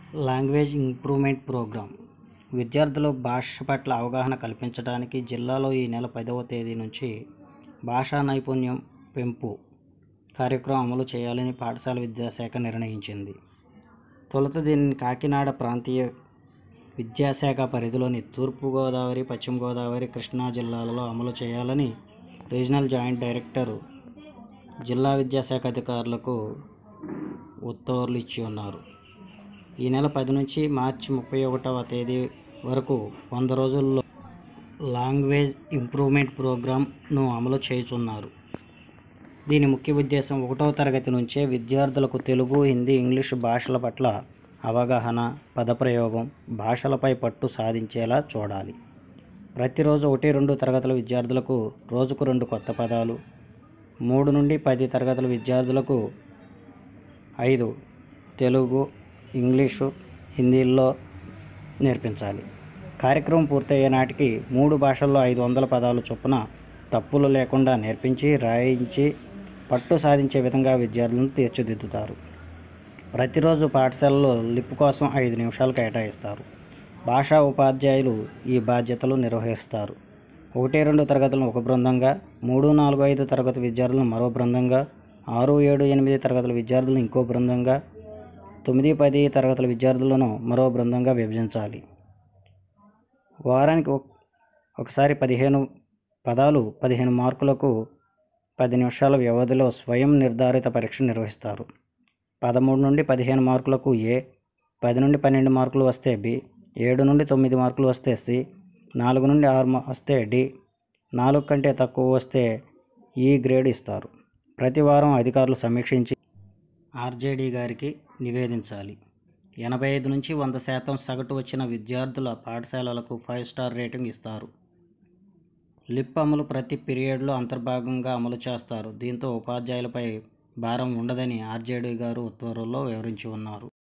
Language improvement programme విద్యార్థులు భాష పట్ల అవగాహన కల్పించడానికి జిల్లాలో ఈ నెల 10వ తేదీ నుంచి భాషా నైపుణ్యం పెంపు కార్యక్రమం అమలు చేయాలని పాఠశాల విద్యాశాఖ నిర్ణయించింది. తొలుత దీనిని కాకినాడ ప్రాంతీయ విద్యాశాఖ పరిధిలోని తూర్పుగోదావరి, పశ్చిమ గోదావరి, కృష్ణా జిల్లాలలో అమలు చేయాలని రీజనల్ జాయింట్ డైరెక్టర్ జిల్లా విద్యాశాఖ అధికారులకు ఉత్తర్వులు ఇచ్చి ఉన్నారు. ఈ నెల 10 నుంచి మార్చి 31వ తేదీ వరకు 100 రోజుల్లో లాంగ్వేజ్ ఇంప్రూవ్మెంట్ ప్రోగ్రాంను అమలు చేయుచున్నారు. దీని ముఖ్య ఉద్దేశం 1వ తరగతి నుంచే విద్యార్థులకు తెలుగు, హిందీ, ఇంగ్లీషు భాషల పట్ల అవగాహన, పదప్రయోగం, భాషలపై పట్టు సాధించేలా చూడాలి. ప్రతిరోజు 1-2 తరగతుల విద్యార్థులకు రోజుకు 2 కొత్త పదాలు, 3 నుండి 10 తరగతుల విద్యార్థులకు 5 తెలుగు, ఇంగ్లీషు, హిందీల్లో నేర్పించాలి. కార్యక్రమం పూర్తయ్యే నాటికి 3 భాషల్లో 500 పదాలు చొప్పున తప్పులు లేకుండా నేర్పించి, రాయించి పట్టు సాధించే విధంగా విద్యార్థులను తీర్చిదిద్దుతారు. ప్రతిరోజు పాఠశాలలో లిప్ కోసం 5 నిమిషాలు కేటాయిస్తారు. భాషా ఉపాధ్యాయులు ఈ బాధ్యతలు నిర్వహిస్తారు. 1-2 తరగతులను ఒక బృందంగా, 3, 4, 5 తరగతి విద్యార్థులను మరో బృందంగా, 6, 7, 8 తరగతుల విద్యార్థులను ఇంకో బృందంగా, 9, 10 తరగతుల విద్యార్థులను మరో బృందంగా విభజించాలి. వారానికి ఒకసారి 15 పదాలు 15 మార్కులకు 10 నిమిషాల వ్యవధిలో స్వయం నిర్ధారిత పరీక్ష నిర్వహిస్తారు. 13 నుండి 15 మార్కులకు ఏ, 10 నుండి 12 మార్కులు వస్తే బి, 7 నుండి 9 మార్కులు వస్తే సి, 4 నుండి 6 వస్తే డి, 4 కంటే తక్కువ వస్తే ఈ గ్రేడ్ ఇస్తారు. ప్రతి వారం అధికారులు సమీక్షించి ఆర్జేడీ గారికి నివేదించాలి. 85 నుంచి 100% సగటు వచ్చిన విద్యార్థుల పాఠశాలలకు 5 స్టార్ రేటింగ్ ఇస్తారు. లిప్ అమలు ప్రతి పీరియడ్లో అంతర్భాగంగా అమలు చేస్తారు. దీంతో ఉపాధ్యాయులపై భారం ఉండదని ఆర్జేడీ గారు ఉత్తర్వుల్లో వివరించి ఉన్నారు.